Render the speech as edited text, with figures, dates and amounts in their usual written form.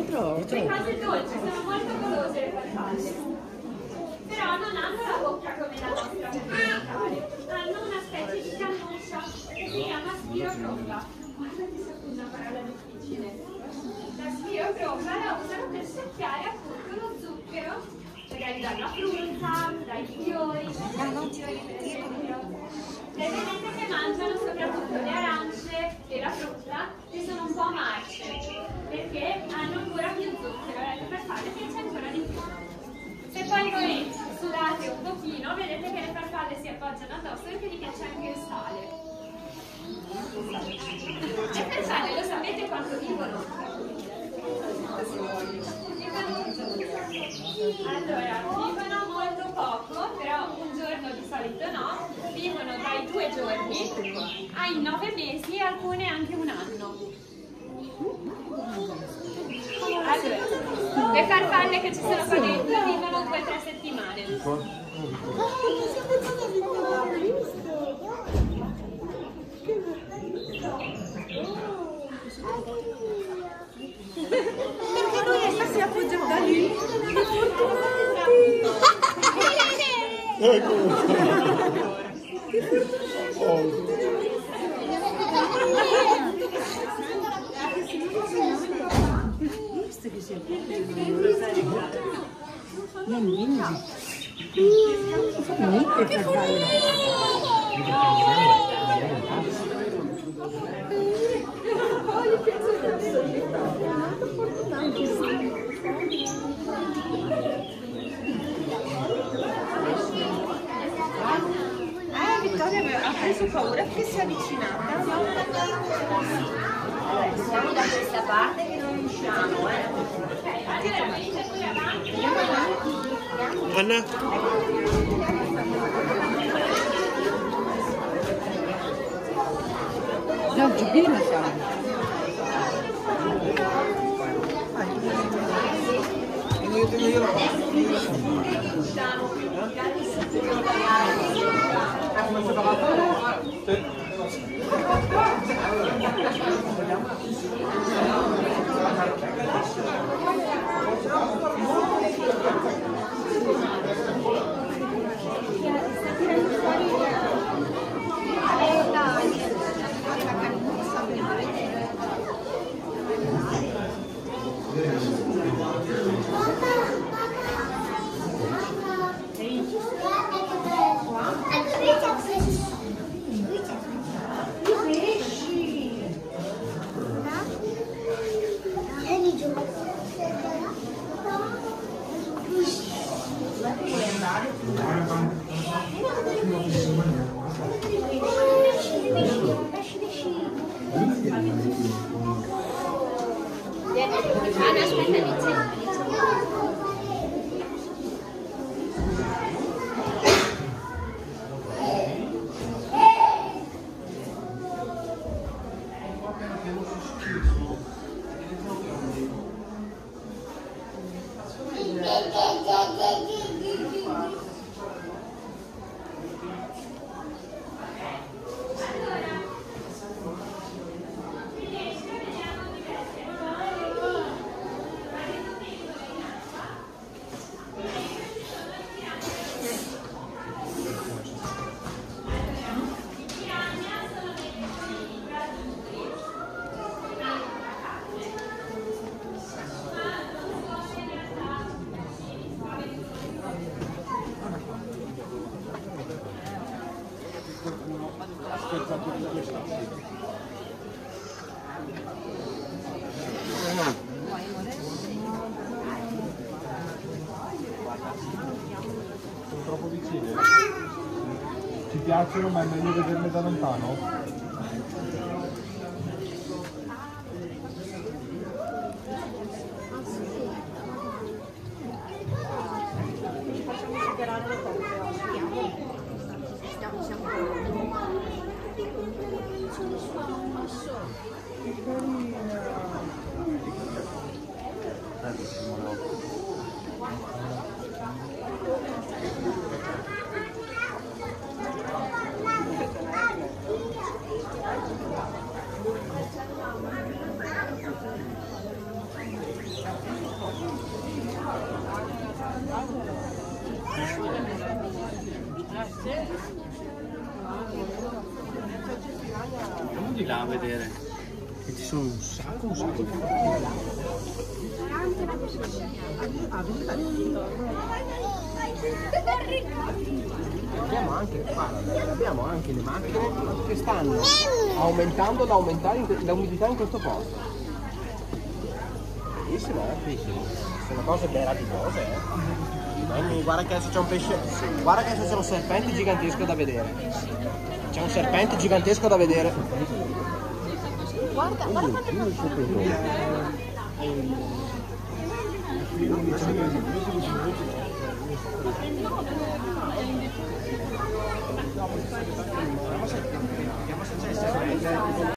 Le cose dolci sono molto golose le farfalle, però non hanno la bocca come la nostra occidentale, hanno una specie di cannuccia che si chiama spirotromba. Guarda che sia una parola difficile. La spirotromba la usano per secchiare appunto lo zucchero, magari dalla frutta, dai fiori, vedete che mangiano soprattutto le arance e la frutta, che sono un po' marce, perché hanno ancora più zucchero, per farle piace ancora di più. Se poi voi sudate un pochino, vedete che le farfalle si appoggiano addosso perché gli piace anche il sale. Le farfalle lo sapete quanto vivono? Allora, vivono molto poco, però un giorno di solito no, vivono dai 2 giorni ai 9 mesi e alcune anche un anno. Allora, le farfalle che ci sono qua dentro vivono 2 o 3 settimane. Perché noi si appoggiamo da lì? Che fortunati! Che fortunati! Visto che si Vittoria ha preso paura perché si è avvicinata. Allora, siamo da questa parte che non riusciamo, Anna? No, Giubino siamo. Sono troppo vicine. Ci piacciono, ma è meglio vederle da lontano. Andiamo di là a vedere. Che ci sono un sacco di abbiamo anche le macchine che stanno aumentando l'umidità in questo posto. Bellissimo, bellissimo. Sono cose meravigliose, Guarda che adesso c'è un pesce. Guarda che adesso c'è un serpente gigantesco da vedere. C'è un serpente gigantesco da vedere. Guarda, guarda quanto